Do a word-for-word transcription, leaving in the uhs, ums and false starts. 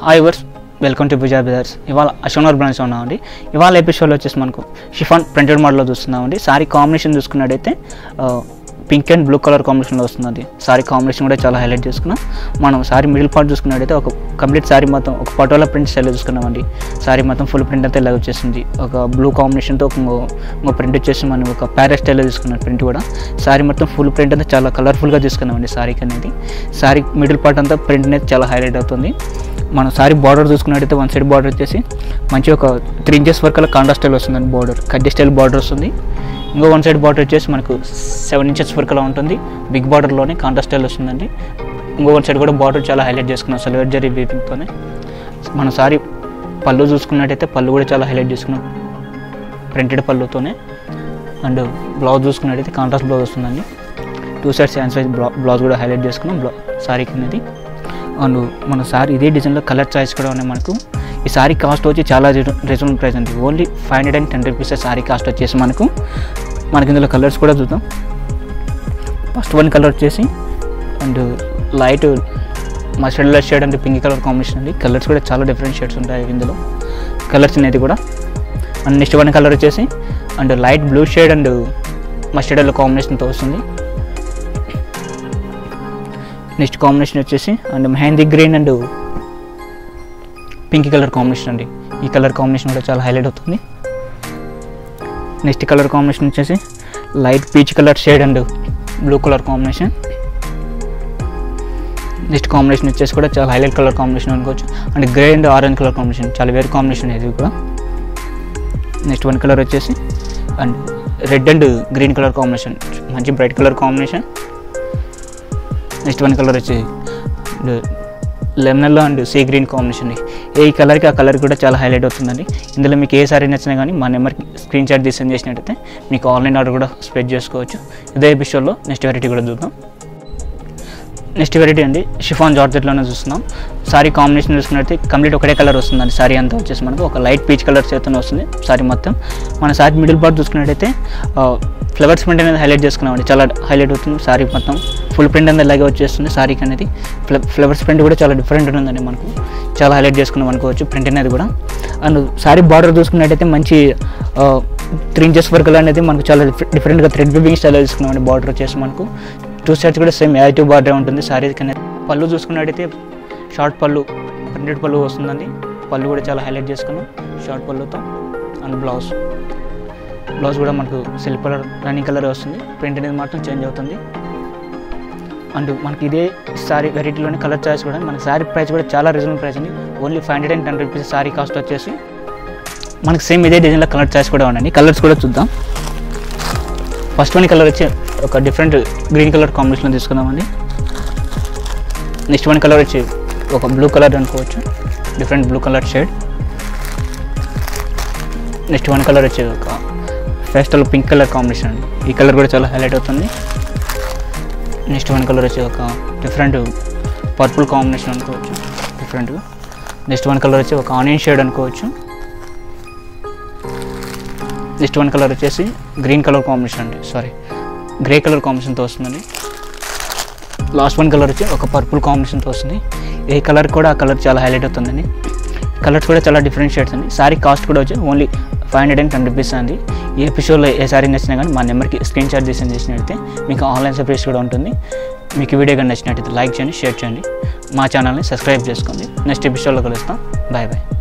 Hi viewers welcome to Vijay brothers. ఇవాళ అశోనర్ brands ఉన్నామండి. ఇవాళ ఎపిసోడ్లో వచ్చేసి మనకు షిఫాన్ ప్రింటెడ్ మోడల్లో చూస్తున్నామండి. సారీ కాంబినేషన్ చూసుకున్నట్టయితే పింక్ అండ్ బ్లూ కలర్ కాంబినేషన్లో వస్తుంది. సారీ కాంబినేషన్ కూడా చాలా హైలైట్ చేసుకున్నాం. మనం సారీ మిడిల్ పార్ట్ చూసుకున్నట్టయితే ఒక కంప్లీట్ సారీ మొత్తం ఒక పటోలా ప్రింట్ స్టైల్లో చూసుకున్నామండి. సారీ మొత్తం ఫుల్ ప్రింట్ అంతా ఇలా వచ్చేసింది. ఒక బ్లూ కాంబినేషన్తో ఒక ప్రింట్ వచ్చేసి మనం ఒక ప్యారెట్ స్టైల్లో తీసుకున్నాం. ప్రింట్ కూడా సారీ మొత్తం ఫుల్ ప్రింట్ అంతా చాలా కలర్ఫుల్గా తీసుకున్నామండి. సారీకి అనేది సారీ మిడిల్ పార్ట్ అంతా ప్రింట్ అనేది చాలా హైలైట్ అవుతుంది. మనం సారీ బార్డర్ చూసుకున్నట్టయితే వన్ సైడ్ బార్డర్ వచ్చేసి మంచి ఒక త్రీ ఇంచెస్ వరకు అలా కాంట్రాస్ట్ స్టైల్ వస్తుందండి. బార్డర్ కడ్డీ స్టైల్ బార్డర్ వస్తుంది. ఇంకో వన్ సైడ్ బార్డర్ వచ్చేసి మనకు సెవెన్ ఇంచెస్ వరకు అలా ఉంటుంది. బిగ్ బార్డర్లోనే కాంట్రాస్ట్ స్టైల్ వస్తుందండి. ఇంకో వన్ సైడ్ కూడా బార్డర్ చాలా హైలైట్ చేసుకున్నాం సిల్వర్ జరీ వీవింగ్తోనే. మన సారీ పళ్ళు చూసుకున్నట్టయితే పళ్ళు కూడా చాలా హైలైట్ చేసుకున్నాం ప్రింటెడ్ పళ్ళుతోనే. అండ్ బ్లౌజ్ చూసుకున్నట్టయితే కాంట్రాస్ట్ బ్లౌజ్ వస్తుందండి. Two sides hands wise blouse కూడా హైలైట్ చేసుకున్నాం బ్లౌ సారీకి అనేది. అండ్ మన సారీ ఇదే డిజైన్లో కలర్ చాయిస్ కూడా ఉన్నాయి మనకు. ఈ సారీ కాస్ట్ వచ్చి చాలా రీజనబుల్ ప్రైస్ అండి. Only five hundred and ten rupees sari cost వచ్చేసి మనకు. మనకి ఇందులో కలర్స్ కూడా చూద్దాం. ఫస్ట్ వన్ కలర్ వచ్చేసి and light mustard colour shade and pink colour combination అండి. కలర్స్ కూడా చాలా డిఫరెంట్ షేడ్స్ ఉంటాయి ఇందులో కలర్స్ అనేది కూడా. అండ్ నెక్స్ట్ వన్ కలర్ వచ్చేసి and light blue shade and mustard colour కాంబినేషన్తో వస్తుంది. నెక్స్ట్ కాంబినేషన్ వచ్చేసి and mehndi green and pink colour combination అండి. ఈ కలర్ కాంబినేషన్ కూడా చాలా హైలైట్ అవుతుంది. నెక్స్ట్ కలర్ కాంబినేషన్ వచ్చేసి light peach colour shade and blue colour combination. Next combination వచ్చేసి కూడా చాలా హైలైట్ కలర్ కాంబినేషన్ అనుకోవచ్చు. And grey and orange colour combination చాలా వేరే కాంబినేషన్ ఇది కూడా. నెక్స్ట్ వన్ కలర్ వచ్చేసి and red and green colour combination మంచి bright colour combination. Next one colour వచ్చి lemon and sea green combination. ఏ కలర్కి ఆ కలర్ కూడా చాలా హైలైట్ అవుతుందండి. ఇందులో మీకు ఏ సారీ నచ్చినా కానీ మా నెంబర్కి స్క్రీన్ షాట్ తీసి సెండ్ చేసినట్టయితే మీకు ఆన్లైన్ ఆర్డర్ కూడా స్ప్రెడ్ చేసుకోవచ్చు. ఇదే ఎపిసోడ్లో నెక్స్ట్ వెరైటీ కూడా చూద్దాం. నెక్స్ట్ వెరైటీ అండి షిఫాన్ జార్జెట్లోనే చూస్తున్నాం. సారీ కాంబినేషన్ చూసుకున్నట్టు కంప్లీట్ ఒకటే కలర్ వస్తుందండి. సారీ అంతా వచ్చేసి మనకు ఒక లైట్ పీచ్ కలర్ చేతనే వస్తుంది సారీ మొత్తం. మన సారీ మిడిల్ పార్ట్ చూసుకున్నట్టయితే ఫ్లవర్స్ ప్రింట్ అనేది హైలైట్ చేసుకున్నామండి. చాలా హైలైట్ అవుతుంది సారీ మొత్తం. ఫుల్ ప్రింట్ అనేది ఇలాగే వచ్చేస్తుంది సారీకి అనేది. ఫ్ల ఫ్లవర్స్ ప్రింట్ కూడా చాలా డిఫరెంట్ ఉంటుందండి మనకు. చాలా హైలైట్ చేసుకున్నాం అనుకోవచ్చు ప్రింట్ అనేది కూడా. అండ్ సారీ బార్డర్ చూసుకున్నట్టయితే మంచి త్రీ ఇంచెస్ వరకు అనేది మనకు చాలా డిఫరెంట్గా థ్రెడ్ వీవింగ్ స్టైల్లో తీసుకున్నామండి. బార్డర్ వచ్చేసి మనకు టూ సైడ్స్ కూడా సేమ్ యాక్టివ్ బార్డర్ ఉంటుంది సారీకి అనేది. పళ్ళు చూసుకున్నట్టయితే షార్ట్ పళ్ళు ప్రింటెడ్ పళ్ళు వస్తుందండి. పళ్ళు కూడా చాలా హైలైట్ చేసుకున్నాం షార్ట్ పళ్ళుతో. అండ్ బ్లౌజ్ బ్లౌజ్ కూడా మనకు సిల్క్ కలర్ రన్నింగ్ కలర్ వస్తుంది. ప్రింట్ అనేది మాత్రం చేంజ్ అవుతుంది. అండ్ మనకి ఇదే సారీ వెరైటీలోని కలర్ చాయిస్ కూడా మనకి సారీ ప్రైస్ కూడా చాలా రీజనబుల్ ప్రైస్ అండి. Only five hundred and ten rupees sari cost వచ్చేసి. మనకి సేమ్ ఇదే డిజైన్లో కలర్ చాయిస్ కూడా ఉండండి. కలర్స్ కూడా చూద్దాం. ఫస్ట్ వన్ కలర్ వచ్చి ఒక డిఫరెంట్ గ్రీన్ కలర్ కాంబినేషన్లో తీసుకుందామండి. నెక్స్ట్ వన్ కలర్ వచ్చి ఒక బ్లూ కలర్ అనుకోవచ్చు, different blue colour shade. Next one colour వచ్చి ఒక పేస్టల్ పింక్ కలర్ కాంబినేషన్ అండి. ఈ కలర్ కూడా చాలా హైలైట్ అవుతుంది. నెక్స్ట్ వన్ కలర్ వచ్చి ఒక డిఫరెంట్ పర్పుల్ కాంబినేషన్ అనుకోవచ్చు డిఫరెంట్గా. నెక్స్ట్ వన్ కలర్ వచ్చి ఒక ఆనియన్ షేడ్ అనుకోవచ్చు. నెక్స్ట్ వన్ కలర్ వచ్చేసి గ్రీన్ కలర్ కాంబినేషన్ అండి సారీ గ్రే కలర్ కాంబినేషన్తో వస్తుందండి. లాస్ట్ వన్ కలర్ వచ్చి ఒక పర్పుల్ కాంబినేషన్తో వస్తుంది. ఏ కలర్ కూడా ఆ కలర్ చాలా హైలైట్ అవుతుందండి. కలర్స్ కూడా చాలా డిఫరెంట్ షేడ్స్ అండి. సారీ కాస్ట్ కూడా వచ్చి only five hundred and ten rupees అండి. ఈ ఎపిసోడ్లో ఏ సారీ నచ్చినా కానీ మా నెంబర్కి స్క్రీన్ షాట్ తీసి చేసినట్టయితే మీకు ఆన్లైన్ సర్వీస్ కూడా ఉంటుంది. మీకు వీడియో కానీ నచ్చినట్టయితే లైక్ చేయండి, షేర్ చేయండి, మా ఛానల్ని సబ్స్క్రైబ్ చేసుకోండి. నెక్స్ట్ ఎపిసోడ్లో కలుస్తాం. Bye bye.